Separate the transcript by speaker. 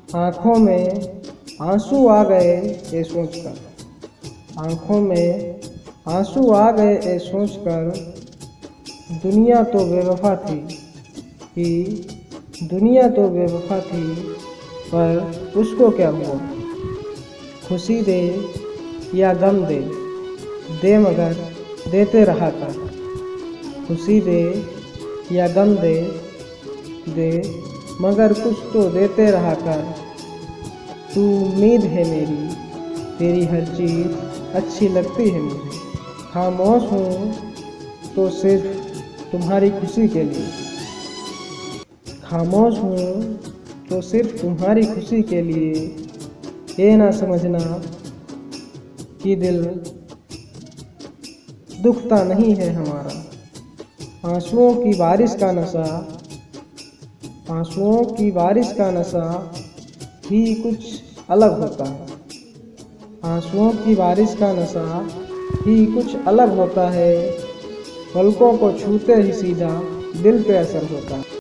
Speaker 1: आँखों में आंसू आ गए ये सोचकर, आँखों में आंसू आ गए ये सोचकर, दुनिया तो बेवफा थी कि दुनिया तो बेवफा थी, पर उसको क्या हुआ। खुशी दे या गम दे, दे मगर देते रहा कर। खुशी दे या गम दे, दे मगर कुछ तो देते रहा कर। तू उम्मीद है मेरी, तेरी हर चीज़ अच्छी लगती है मुझे। खामोश हूँ तो सिर्फ तुम्हारी खुशी के लिए, खामोश हूँ तो सिर्फ तुम्हारी खुशी के लिए। ये ना समझना कि दिल दुखता नहीं है हमारा। आंसुओं की बारिश का नशा, आंसुओं की बारिश का नशा ही कुछ अलग होता है। आंसुओं की बारिश का नशा ही कुछ अलग होता है। पलकों को छूते ही सीधा दिल पे असर होता है।